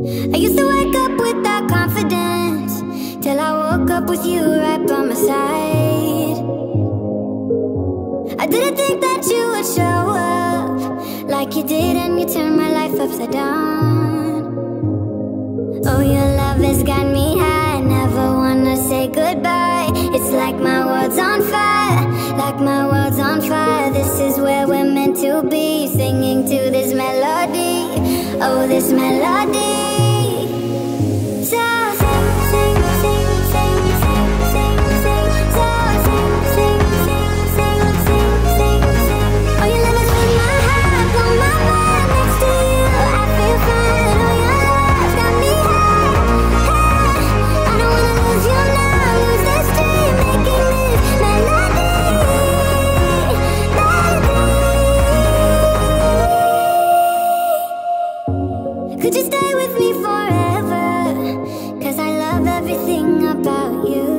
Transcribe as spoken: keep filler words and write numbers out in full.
I used to wake up without confidence, till I woke up with you right by my side. I didn't think that you would show up like you did, and you turned my life upside down. Oh, your love has got me high, never wanna say goodbye. It's like my world's on fire, like my world's on fire. This is where we're meant to be, singing to this melody. Oh, this melody. So sing, sing, sing, sing, sing, sing, sing. So sing, sing, sing, sing, sing, sing, sing. Oh, your love is with my heart, blow my mind next to you. I feel fine. Oh, your love's got me high, high. I don't wanna lose you now, lose this dream, making this melody, melody. Could you stay with me forever? 'Cause I love everything about you.